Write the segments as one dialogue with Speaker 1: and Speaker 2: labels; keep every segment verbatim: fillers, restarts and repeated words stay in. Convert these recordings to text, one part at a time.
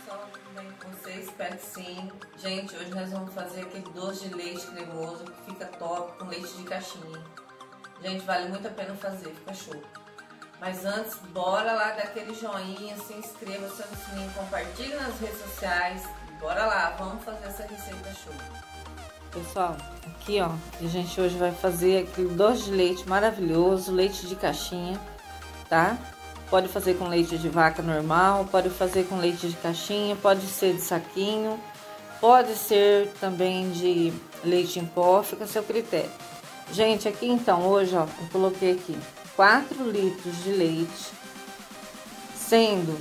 Speaker 1: pessoal, tudo bem com vocês? Espero que sim. Gente, hoje nós vamos fazer aquele doce de leite cremoso que fica top com leite de caixinha. Gente, vale muito a pena fazer, fica show. Mas antes, bora lá dar aquele joinha, se inscreva, acione o sininho, compartilhe nas redes sociais. Bora lá, vamos fazer essa receita show. Pessoal, aqui ó, a gente hoje vai fazer aquele doce de leite maravilhoso, leite de caixinha, tá? Pode fazer com leite de vaca normal, pode fazer com leite de caixinha, pode ser de saquinho, pode ser também de leite em pó, fica a seu critério. Gente, aqui então, hoje ó, eu coloquei aqui quatro litros de leite, sendo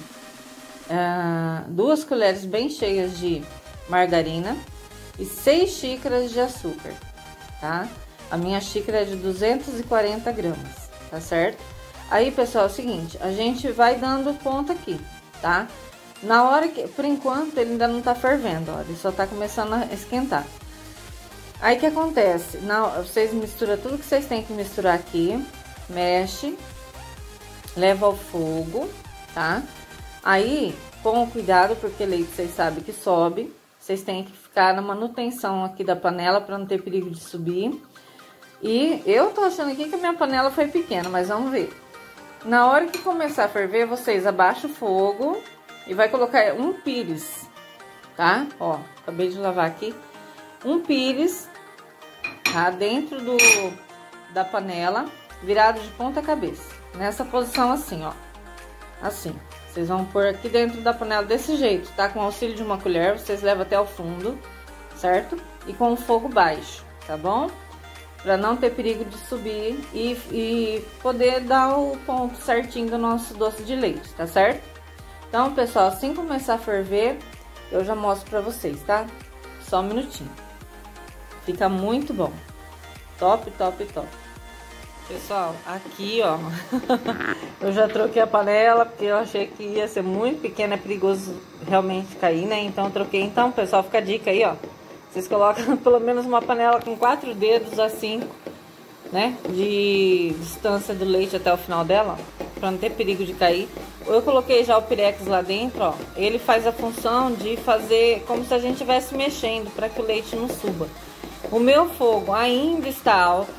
Speaker 1: ah, duas colheres bem cheias de margarina e seis xícaras de açúcar, tá? A minha xícara é de duzentos e quarenta gramas, tá certo? Aí, pessoal, é o seguinte, a gente vai dando conta aqui, tá? Na hora que, por enquanto, ele ainda não tá fervendo, ó, ele só tá começando a esquentar. Aí, o que acontece? Na, vocês misturam tudo que vocês têm que misturar aqui, mexe, leva ao fogo, tá? Aí, com cuidado, porque leite vocês sabem que sobe, vocês têm que ficar na manutenção aqui da panela para não ter perigo de subir. E eu tô achando aqui que a minha panela foi pequena, mas vamos ver. Na hora que começar a ferver, vocês abaixam o fogo e vai colocar um pires, tá? Ó, acabei de lavar aqui. Um pires, tá? Dentro do, da panela, virado de ponta cabeça. Nessa posição assim, ó. Assim. Vocês vão pôr aqui dentro da panela desse jeito, tá? Com o auxílio de uma colher, vocês levam até o fundo, certo? E com o fogo baixo, tá bom? Pra não ter perigo de subir e, e poder dar o ponto certinho do nosso doce de leite, tá certo? Então, pessoal, assim começar a ferver, eu já mostro pra vocês, tá? Só um minutinho. Fica muito bom. Top, top, top. Pessoal, aqui, ó, eu já troquei a panela, porque eu achei que ia ser muito pequena, é perigoso realmente cair, né? Então, eu troquei. Então, pessoal, fica a dica aí, ó. Vocês colocam pelo menos uma panela com quatro dedos a cinco, né? De distância do leite até o final dela, pra não ter perigo de cair. Eu coloquei já o pirex lá dentro, ó. Ele faz a função de fazer como se a gente estivesse mexendo, para que o leite não suba. O meu fogo ainda está alto.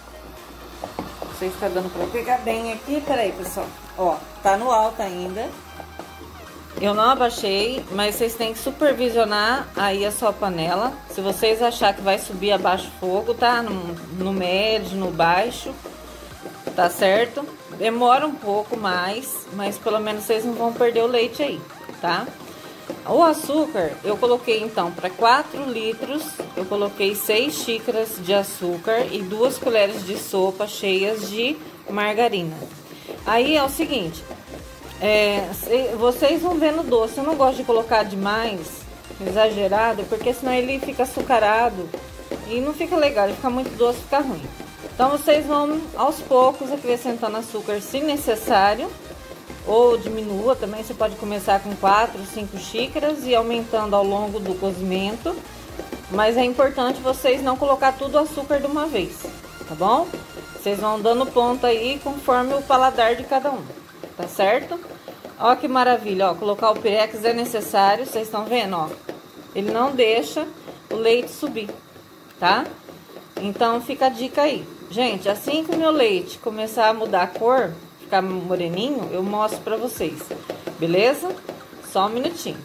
Speaker 1: Não sei se tá dando pra pegar bem aqui. Peraí, pessoal. Ó, tá no alto ainda. Eu não abaixei, mas vocês têm que supervisionar aí a sua panela. Se vocês achar que vai subir abaixo o fogo, tá? No, no médio, no baixo, tá certo? Demora um pouco mais, mas pelo menos vocês não vão perder o leite aí, tá? O açúcar, eu coloquei então para quatro litros, eu coloquei seis xícaras de açúcar e duas colheres de sopa cheias de margarina. Aí é o seguinte... É, vocês vão ver no doce, eu não gosto de colocar demais, exagerado, porque senão ele fica açucarado e não fica legal, ele fica muito doce, fica ruim. Então vocês vão aos poucos acrescentando açúcar se necessário, ou diminua também, você pode começar com quatro, cinco xícaras e aumentando ao longo do cozimento, mas é importante vocês não colocar tudo o açúcar de uma vez, tá bom? Vocês vão dando ponto aí conforme o paladar de cada um. Tá certo? Ó que maravilha, ó, colocar o pirex é necessário, vocês estão vendo, ó. Ele não deixa o leite subir, tá? Então fica a dica aí. Gente, assim que o meu leite começar a mudar a cor, ficar moreninho, eu mostro pra vocês, beleza? Só um minutinho.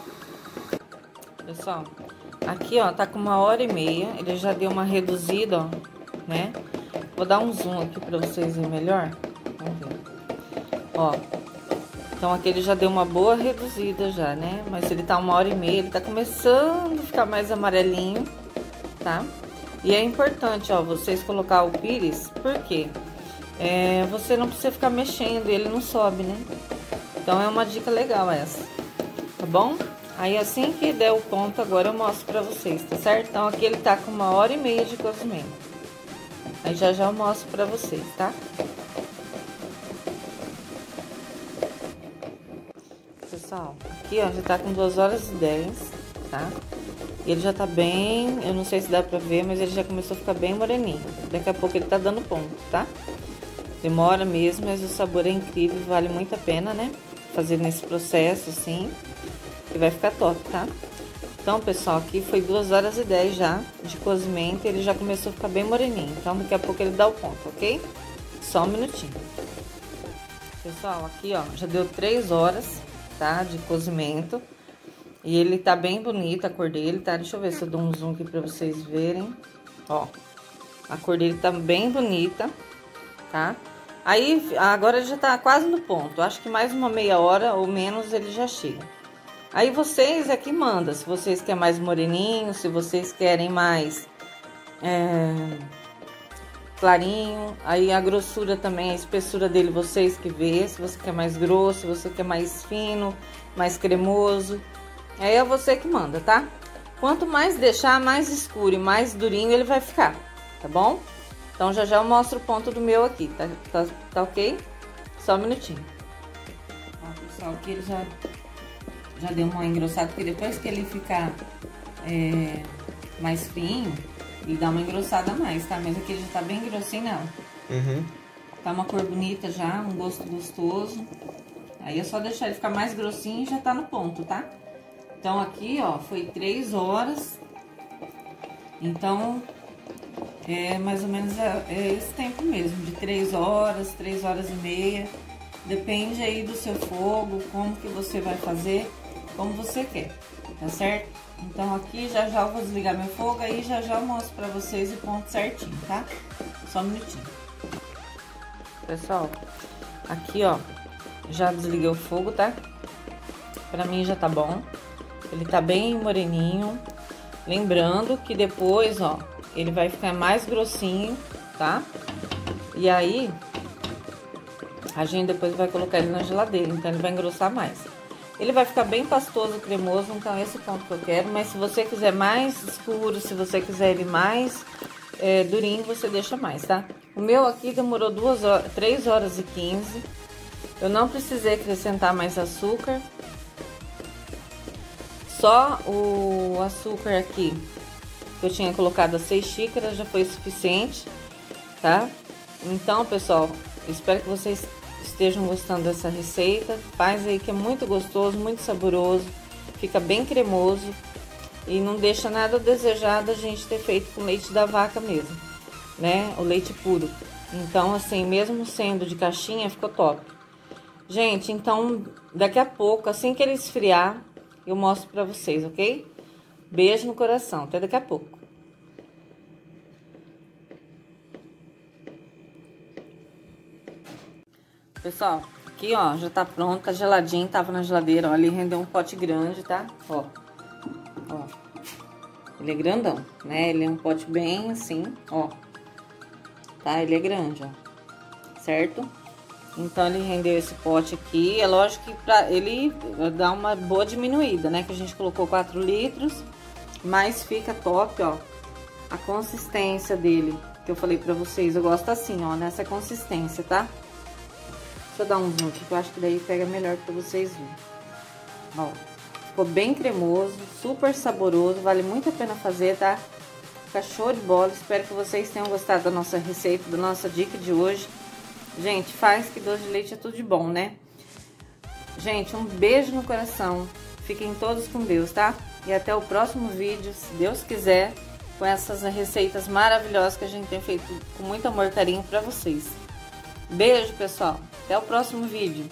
Speaker 1: Pessoal, aqui ó, tá com uma hora e meia, ele já deu uma reduzida, ó, né? Vou dar um zoom aqui pra vocês verem melhor. Vamos ver. Ó, então aqui ele já deu uma boa reduzida já, né? Mas ele tá uma hora e meia, ele tá começando a ficar mais amarelinho, tá? E é importante, ó, vocês colocar o pires, porque é, você não precisa ficar mexendo, ele não sobe, né? Então é uma dica legal essa, tá bom? Aí assim que der o ponto, agora eu mostro pra vocês, tá certo? Então aqui ele tá com uma hora e meia de cozimento. Aí já já eu mostro pra vocês, tá? Pessoal, aqui ó, já tá com duas horas e dez, tá? E ele já tá bem, eu não sei se dá pra ver, mas ele já começou a ficar bem moreninho. Daqui a pouco ele tá dando ponto, tá? Demora mesmo, mas o sabor é incrível, vale muito a pena, né? Fazer nesse processo, assim. e vai ficar top, tá? Então, pessoal, aqui foi duas horas e dez já de cozimento e ele já começou a ficar bem moreninho. Então, daqui a pouco ele dá o ponto, ok? Só um minutinho. Pessoal, aqui, ó, já deu três horas, tá? De cozimento. E ele tá bem bonito, a cor dele, tá? Deixa eu ver se eu dou um zoom aqui pra vocês verem. Ó, a cor dele tá bem bonita, tá? Aí, agora ele já tá quase no ponto. Acho que mais uma meia hora ou menos ele já chega. Aí vocês é que mandam, se vocês querem mais moreninho, se vocês querem mais é, clarinho. Aí a grossura também, a espessura dele vocês que vê, se você quer mais grosso, se você quer mais fino, mais cremoso. Aí é você que manda, tá? Quanto mais deixar, mais escuro e mais durinho ele vai ficar, tá bom? Então já já eu mostro o ponto do meu aqui, tá, tá, tá ok? Só um minutinho. Ó, pessoal, aqui ele já... Já deu uma engrossada, porque depois que ele ficar é, mais fininho, ele dá uma engrossada a mais, tá? Mas aqui ele já tá bem grossinho, não.
Speaker 2: Uhum.
Speaker 1: Tá uma cor bonita já, um gosto gostoso. Aí é só deixar ele ficar mais grossinho e já tá no ponto, tá? Então aqui, ó, foi três horas. Então, é mais ou menos é, é esse tempo mesmo, de três horas, três horas e meia. Depende aí do seu fogo, como que você vai fazer, como você quer, tá certo? Então aqui já já eu vou desligar meu fogo, aí já já eu mostro pra vocês o ponto certinho, tá? Só um minutinho. Pessoal, aqui ó, já desliguei o fogo, tá? Pra mim já tá bom. Ele tá bem moreninho. Lembrando que depois, ó, ele vai ficar mais grossinho, tá? E aí, a gente depois vai colocar ele na geladeira, então ele vai engrossar mais. Ele vai ficar bem pastoso, cremoso, então esse é o ponto que eu quero. Mas se você quiser mais escuro, se você quiser ele mais é, durinho, você deixa mais, tá? O meu aqui demorou duas horas, três horas e quinze. Eu não precisei acrescentar mais açúcar. Só o açúcar aqui, que eu tinha colocado as seis xícaras, já foi suficiente, tá? Então, pessoal, espero que vocês estejam gostando dessa receita. Faz aí que é muito gostoso, muito saboroso, fica bem cremoso e não deixa nada a desejar da gente ter feito com leite da vaca mesmo, né? O leite puro. Então, assim, mesmo sendo de caixinha, ficou top. Gente, então, daqui a pouco, assim que ele esfriar, eu mostro pra vocês, ok? Beijo no coração, até daqui a pouco. Pessoal, aqui ó, já tá pronto, tá geladinho, tava na geladeira, ó, ele rendeu um pote grande, tá? Ó, ó, ele é grandão, né? Ele é um pote bem assim, ó, tá? Ele é grande, ó, certo? Então, ele rendeu esse pote aqui. É lógico que pra ele dar uma boa diminuída, né? Que a gente colocou quatro litros. Mas fica top, ó. A consistência dele, que eu falei pra vocês. Eu gosto assim, ó, nessa consistência, tá? Deixa eu dar um zoom aqui, que eu acho que daí pega melhor pra vocês verem. Ó, ficou bem cremoso, super saboroso. Vale muito a pena fazer, tá? Fica show de bola. Espero que vocês tenham gostado da nossa receita, da nossa dica de hoje. Gente, faz que doce de leite é tudo de bom, né? Gente, um beijo no coração. Fiquem todos com Deus, tá? E até o próximo vídeo, se Deus quiser, com essas receitas maravilhosas que a gente tem feito com muito amor e carinho pra vocês. Beijo, pessoal. Até o próximo vídeo.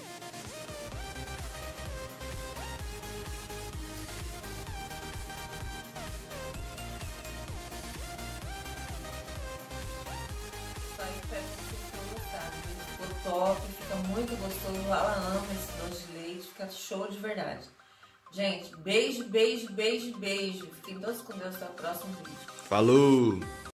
Speaker 1: Espero que vocês tenham gostado. Ficou top, fica muito gostoso. Ela ama esse doce de leite, fica show de verdade. Gente, beijo, beijo, beijo, beijo. Fiquem todos com Deus, até o próximo vídeo.
Speaker 2: Falou!